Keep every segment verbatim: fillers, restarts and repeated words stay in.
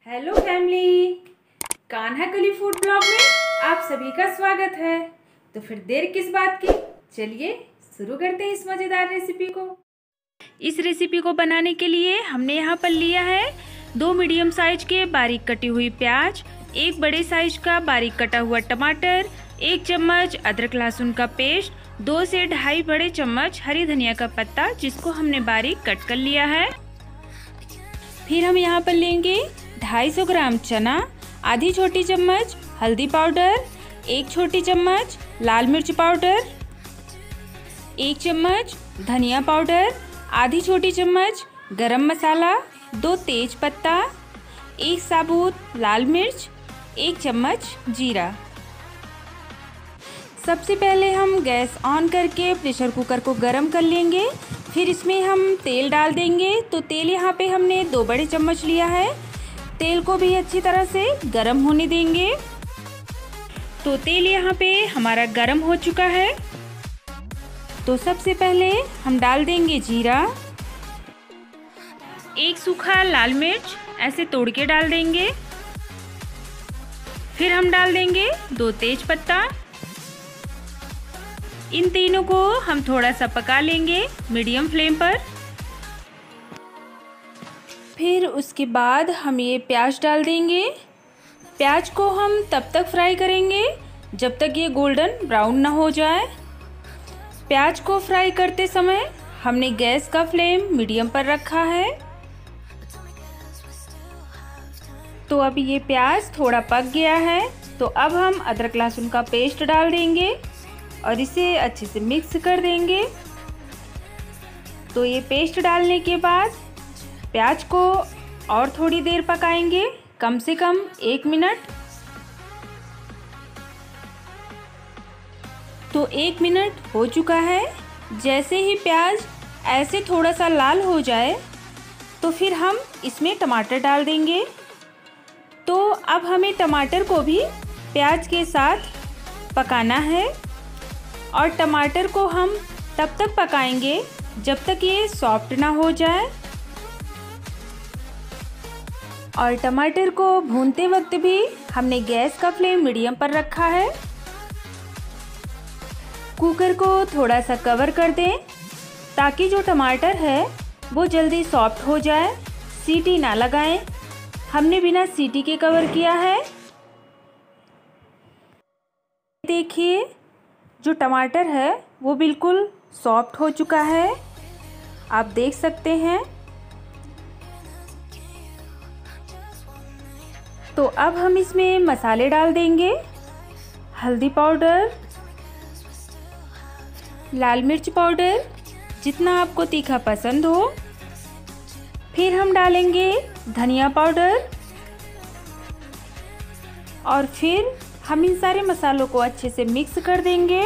Hello family, Kanha कली food blog में आप सभी का स्वागत है। तो फिर देर किस बात की, चलिए शुरू करते हैं इस मज़ेदार रेसिपी को। इस रेसिपी को बनाने के लिए हमने यहाँ पर लिया है दो मीडियम साइज के बारीक कटी हुई प्याज, एक बड़े साइज का बारीक कटा हुआ टमाटर, एक चम्मच अदरक लहसुन का पेस्ट, दो से ढाई बड़े चम्मच हरी धनिया का पत्ता जिसको हमने बारीक कट कर लिया है। फिर हम यहाँ पर लेंगे ढाई सौ ग्राम चना, आधी छोटी चम्मच हल्दी पाउडर, एक छोटी चम्मच लाल मिर्च पाउडर, एक चम्मच धनिया पाउडर, आधी छोटी चम्मच गरम मसाला, दो तेज पत्ता, एक साबुत लाल मिर्च, एक चम्मच जीरा। सबसे पहले हम गैस ऑन करके प्रेशर कुकर को गरम कर लेंगे। फिर इसमें हम तेल डाल देंगे। तो तेल यहाँ पे हमने दो बड़े चम्मच लिया है। तेल को भी अच्छी तरह से गरम होने देंगे। तो तेल यहाँ पे हमारा गरम हो चुका है। तो सबसे पहले हम डाल देंगे जीरा, एक सूखा लाल मिर्च ऐसे तोड़ के डाल देंगे। फिर हम डाल देंगे दो तेज पत्ता। इन तीनों को हम थोड़ा सा पका लेंगे मीडियम फ्लेम पर। फिर उसके बाद हम ये प्याज डाल देंगे। प्याज को हम तब तक फ्राई करेंगे जब तक ये गोल्डन ब्राउन ना हो जाए। प्याज को फ्राई करते समय हमने गैस का फ्लेम मीडियम पर रखा है। तो अब ये प्याज थोड़ा पक गया है। तो अब हम अदरक लहसुन का पेस्ट डाल देंगे और इसे अच्छे से मिक्स कर देंगे। तो ये पेस्ट डालने के बाद प्याज को और थोड़ी देर पकाएंगे, कम से कम एक मिनट। तो एक मिनट हो चुका है। जैसे ही प्याज ऐसे थोड़ा सा लाल हो जाए तो फिर हम इसमें टमाटर डाल देंगे। तो अब हमें टमाटर को भी प्याज के साथ पकाना है और टमाटर को हम तब तक पकाएंगे जब तक ये सॉफ्ट ना हो जाए। और टमाटर को भूनते वक्त भी हमने गैस का फ्लेम मीडियम पर रखा है। कुकर को थोड़ा सा कवर कर दें ताकि जो टमाटर है वो जल्दी सॉफ्ट हो जाए, सीटी ना लगाएं। हमने बिना सीटी के कवर किया है। देखिए जो टमाटर है वो बिल्कुल सॉफ्ट हो चुका है, आप देख सकते हैं। तो अब हम इसमें मसाले डाल देंगे। हल्दी पाउडर, लाल मिर्च पाउडर जितना आपको तीखा पसंद हो। फिर हम डालेंगे धनिया पाउडर और फिर हम इन सारे मसालों को अच्छे से मिक्स कर देंगे।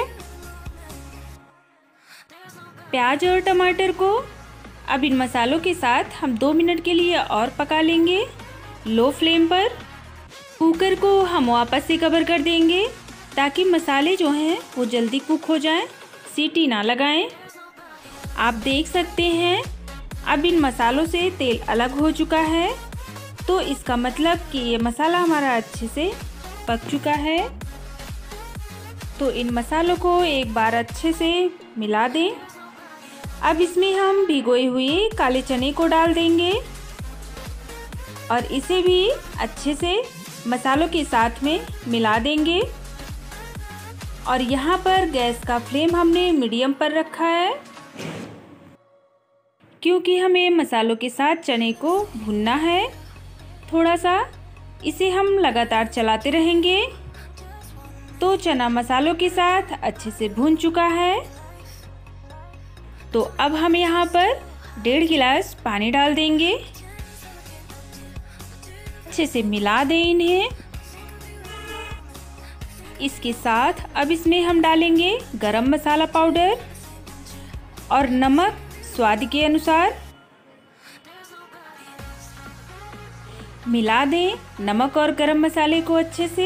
प्याज और टमाटर को अब इन मसालों के साथ हम दो मिनट के लिए और पका लेंगे लो फ्लेम पर। कुकर को हम वापस से कवर कर देंगे ताकि मसाले जो हैं वो जल्दी कुक हो जाएं, सीटी ना लगाएं। आप देख सकते हैं अब इन मसालों से तेल अलग हो चुका है। तो इसका मतलब कि ये मसाला हमारा अच्छे से पक चुका है। तो इन मसालों को एक बार अच्छे से मिला दें। अब इसमें हम भिगोए हुए काले चने को डाल देंगे और इसे भी अच्छे से मसालों के साथ में मिला देंगे। और यहाँ पर गैस का फ्लेम हमने मीडियम पर रखा है क्योंकि हमें मसालों के साथ चने को भूनना है। थोड़ा सा इसे हम लगातार चलाते रहेंगे। तो चना मसालों के साथ अच्छे से भून चुका है। तो अब हम यहाँ पर डेढ़ गिलास पानी डाल देंगे। अच्छे से मिला दें इन्हें। इसके साथ अब इसमें हम डालेंगे गरम मसाला पाउडर और नमक स्वाद के अनुसार। मिला दें नमक और गरम मसाले को अच्छे से।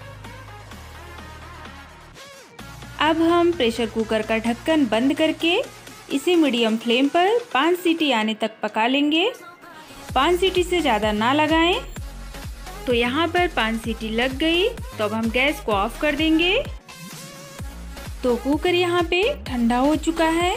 अब हम प्रेशर कुकर का ढक्कन बंद करके इसे मीडियम फ्लेम पर पाँच सीटी आने तक पका लेंगे। पाँच सीटी से ज़्यादा ना लगाएं। तो यहाँ पर पाँच सीटी लग गई, तो अब हम गैस को ऑफ कर देंगे। तो कुकर यहाँ पे ठंडा हो चुका है।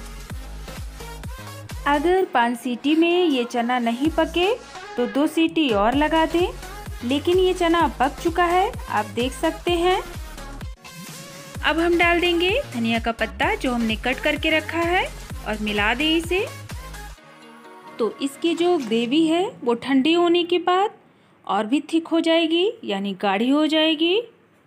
अगर पाँच सीटी में ये चना नहीं पके तो दो सीटी और लगा दें, लेकिन ये चना पक चुका है, आप देख सकते हैं। अब हम डाल देंगे धनिया का पत्ता जो हमने कट करके रखा है और मिला दें इसे। तो इसकी जो ग्रेवी है वो ठंडी होने के बाद और भी थिक हो जाएगी, यानी गाढ़ी हो जाएगी।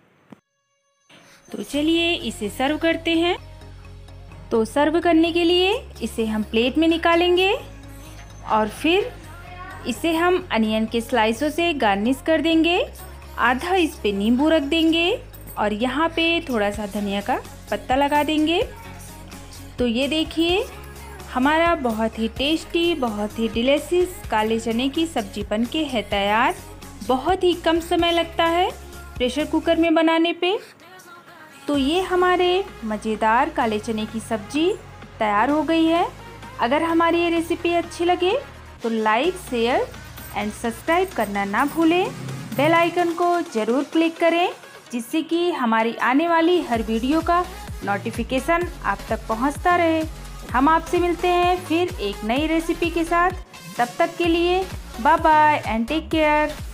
तो चलिए इसे सर्व करते हैं। तो सर्व करने के लिए इसे हम प्लेट में निकालेंगे और फिर इसे हम अनियन के स्लाइसों से गार्निश कर देंगे। आधा इस पे नींबू रख देंगे और यहाँ पे थोड़ा सा धनिया का पत्ता लगा देंगे। तो ये देखिए हमारा बहुत ही टेस्टी, बहुत ही डिलीशियस काले चने की सब्जी बन के है तैयार। बहुत ही कम समय लगता है प्रेशर कुकर में बनाने पे। तो ये हमारे मज़ेदार काले चने की सब्जी तैयार हो गई है। अगर हमारी ये रेसिपी अच्छी लगे तो लाइक, शेयर एंड सब्सक्राइब करना ना भूलें। बेल आइकन को ज़रूर क्लिक करें जिससे कि हमारी आने वाली हर वीडियो का नोटिफिकेशन आप तक पहुंचता रहे। हम आपसे मिलते हैं फिर एक नई रेसिपी के साथ। तब तक के लिए bye bye and take care.